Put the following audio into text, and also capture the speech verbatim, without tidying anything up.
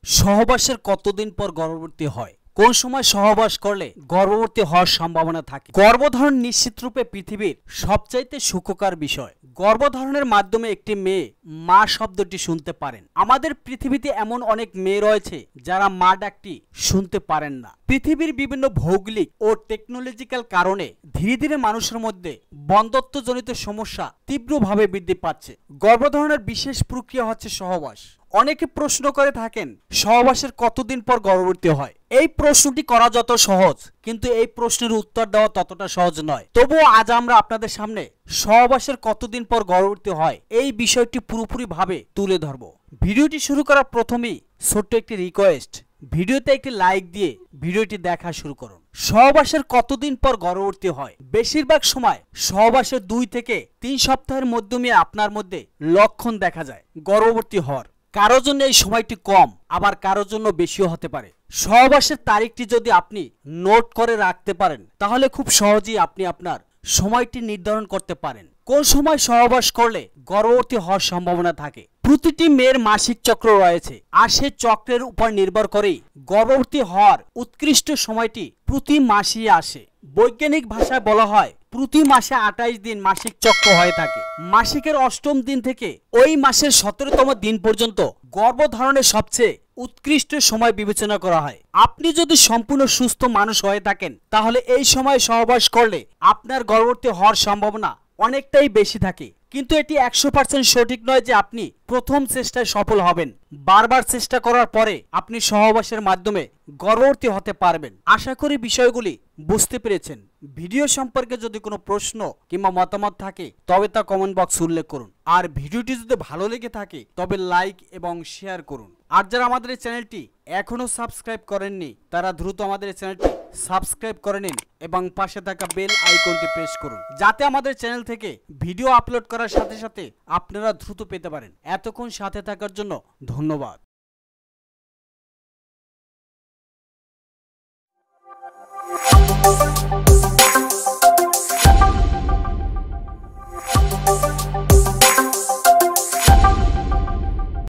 সহবাসের কতদিন পর গর্ভবতী হয়? কোন সময় সহবাস করলে গর্ভবতী হওয়ার সম্ভাবনা থাকে? গর্ভধারণ নিশ্চিতরূপে পৃথিবীর সবচাইতে সুখকর বিষয়। গর্ভধারণের মাধ্যমে একটি মেয়ে মা শব্দটি শুনতে পারেন। আমাদের পৃথিবীতে এমন অনেক মেয়ে রয়েছে যারা মা ডাকটি শুনতে পারেন না। পৃথিবীর বিভিন্ন ভৌগোলিক ও টেকনোলজিক্যাল কারণে ধীরে ধীরে মানুষের মধ্যে বন্ধ্যত্বজনিত সমস্যা তীব্রভাবে বৃদ্ধি পাচ্ছে। গর্ভধারণের বিশেষ প্রক্রিয়া হচ্ছে সহবাস। অনেকে প্রশ্ন করে থাকেন সহবাসের কতদিন পর গর্ভবতী হয়। এই প্রশ্নটি করা যত সহজ, কিন্তু এই প্রশ্নের উত্তর দেওয়া ততটা সহজ নয়। তবুও আজ আমরা আপনাদের সামনে সহবাসের কতদিন পর গর্ভবতী হয় এই বিষয়টি পুরোপুরি ভাবে তুলে ধরব। ভিডিওটি শুরু করার প্রথমেই ছোট্ট একটি রিকোয়েস্ট, ভিডিওতে একটি লাইক দিয়ে ভিডিওটি দেখা শুরু করুন। সহবাসের কতদিন পর গর্ভবতী হয়? বেশিরভাগ সময় সহবাসের দুই থেকে তিন সপ্তাহের মধ্যে আপনার মধ্যে লক্ষণ দেখা যায় গর্ভবতী হওয়ার। কারোর জন্য এই সময়টি কম, আবার কারোর জন্য বেশিও হতে পারে। সহবাসের তারিখটি যদি আপনি নোট করে রাখতে পারেন তাহলে খুব সহজেই আপনি আপনার সময়টি নির্ধারণ করতে পারেন কোন সময় সহবাস করলে গর্ভবতী হওয়ার সম্ভাবনা থাকে। প্রতিটি মেয়ের মাসিক চক্র রয়েছে, আর সেই চক্রের উপর নির্ভর করেই গর্ভবতী হওয়ার উৎকৃষ্ট সময়টি প্রতি মাসেই আসে। বৈজ্ঞানিক ভাষায় বলা হয় প্রতি মাসে আঠাইশ দিন মাসিক চক্র হয়ে থাকে। মাসিকের অষ্টম দিন থেকে ওই মাসের সতেরোতম দিন পর্যন্ত গর্ভধারণের সবচেয়ে উৎকৃষ্ট সময় বিবেচনা করা হয়। আপনি যদি সম্পূর্ণ সুস্থ মানুষ হয়ে থাকেন তাহলে এই সময় সহবাস করলে আপনার গর্ভবতী হওয়ার সম্ভাবনা অনেকটাই বেশি থাকে। কিন্তু এটি একশো পার্সেন্ট সঠিক নয় যে আপনি প্রথম চেষ্টায় সফল হবেন। বারবার চেষ্টা করার পরে আপনি সহবাসের মাধ্যমে গর্ভবতী হতে পারবেন। আশা করি বিষয়গুলি বুঝতে পেরেছেন। ভিডিও সম্পর্কে যদি কোনো প্রশ্ন কিংবা মতামত থাকে তবে তা কমেন্ট বক্সে উল্লেখ করুন। আর ভিডিওটি যদি ভালো লেগে থাকে তবে লাইক এবং শেয়ার করুন। আর যারা আমাদের এই চ্যানেলটি এখনো সাবস্ক্রাইব করেননি তারা দ্রুত আমাদের এই চ্যানেলটি সাবস্ক্রাইব করে নিন এবং পাশে থাকা বেল আইকনটি প্রেস করুন, যাতে আমাদের চ্যানেল থেকে ভিডিও আপলোড করার সাথে সাথে আপনারা দ্রুত পেতে পারেন। এতক্ষণ সাথে থাকার জন্য ধন্যবাদ।